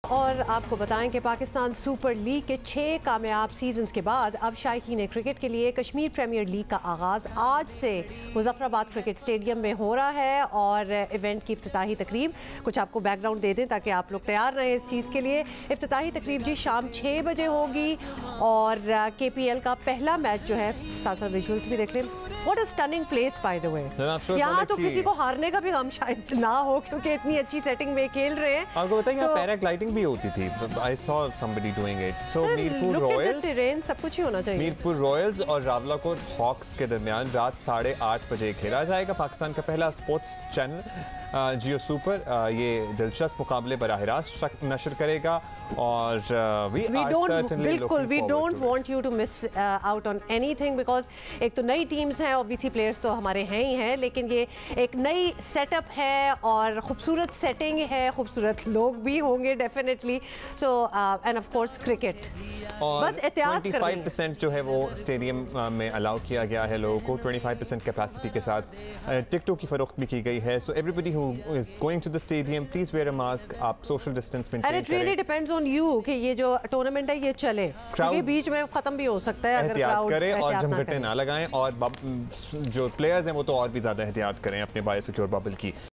और आपको बताएं कि पाकिस्तान सुपर लीग के 6 कामयाब सीजन्स के बाद अब शायकीन क्रिकेट के लिए कश्मीर प्रीमियर लीग का आगाज़ आज से मुजफ्फराबाद क्रिकेट स्टेडियम में हो रहा है और इवेंट की इफ्तिताही तकरीब कुछ आपको बैकग्राउंड दे दें ताकि आप लोग तैयार रहें इस चीज़ के लिए। इफ्तिताही तकरीब जी शाम 6 बजे होगी और KPL का पहला मैच जो है, साथ साथ विजुअल्स भी देख लें। What a stunning place by the way। यहाँ तो किसी को हारने का भी गम शायद ना हो क्योंकि इतनी अच्छी सेटिंग में खेल रहे हैं। आपको बताएं यहाँ पैराग्लाइडिंग भी होती थी। I saw somebody doing it। So Mirpur royals, सब कुछ ही होना चाहिए। मीरपुर रॉयल्स और रावलाकोट हॉक्स के दरमियान रात 8:30 बजे खेला जाएगा। पाकिस्तान का पहला स्पोर्ट्स चैनल जियो सुपर ये दिलचस्प मुकाबले बराह रास्त नशर करेगा और we don't want you to miss out on anything because एक तो नई टीम्स हैं, ऑब्वियसली प्लेयर्स तो हमारे हैं ही हैं, लेकिन ये एक नई सेटअप है और खूबसूरत सेटिंग है, खूबसूरत लोग भी होंगे definitely. So and of course cricket और बस एहतियात 25% जो है वो स्टेडियम में अलाउ किया गया है लोगों को। 25% कैपेसिटी के साथ टिकटों की फरोख्त भी की गई है। So everybody who is going to the stadium please wear a mask, आप सोशल डिस्टेंस मेंटेन करें। And it really depends on you कि ये जो टूर्नामेंट है ये चले, क्योंकि बीच में खत्म भी हो सकता है। एहतियात करें और जमघटे ना लगाएं और जो प्लेयर्स हैं वो तो और भी ज़्यादा एहतियात करें अपने बायो सिक्योर बबल की।